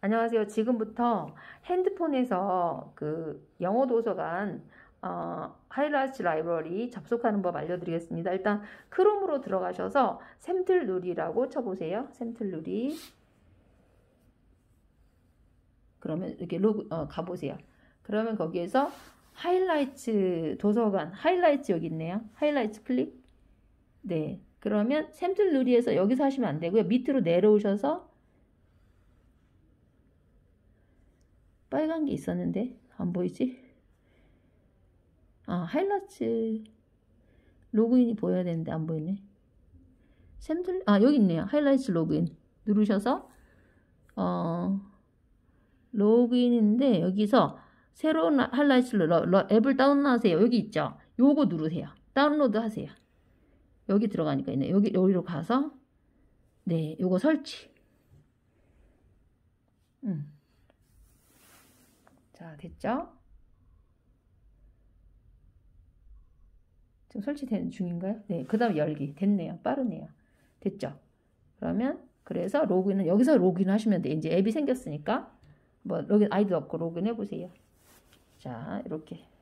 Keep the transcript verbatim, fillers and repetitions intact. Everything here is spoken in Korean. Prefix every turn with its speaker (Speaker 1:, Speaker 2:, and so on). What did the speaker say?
Speaker 1: 안녕하세요. 지금부터 핸드폰에서 그 영어 도서관 어, 하이라이트 라이브러리 접속하는 법 알려드리겠습니다. 일단 크롬으로 들어가셔서 샘틀누리라고 쳐보세요. 샘틀누리. 그러면 이렇게 로그 어, 가보세요. 그러면 거기에서 하이라이트 도서관 하이라이트 여기 있네요. 하이라이트 클릭. 네. 그러면 샘틀누리에서 여기서 하시면 안 되고요. 밑으로 내려오셔서 빨간 게 있었는데 안 보이지? 아, 하이라이트 로그인이 보여야 되는데 안 보이네. 샘틀 아 여기 있네요. 하이라이트 로그인 누르셔서 어 로그인인데 여기서 새로운 하이라이트 앱을 다운로드하세요. 여기 있죠. 요거 누르세요. 다운로드 하세요. 여기 들어가니까 있네. 여기 여기로 가서 네 요거 설치. 음. 자 됐죠? 지금 설치되는 중인가요? 네, 그 다음 열기. 됐네요. 빠르네요. 됐죠? 그러면 그래서 로그인은 여기서 로그인 하시면 돼. 이제 앱이 생겼으니까 뭐 로그인 아이디 넣고 로그인 해보세요. 자, 이렇게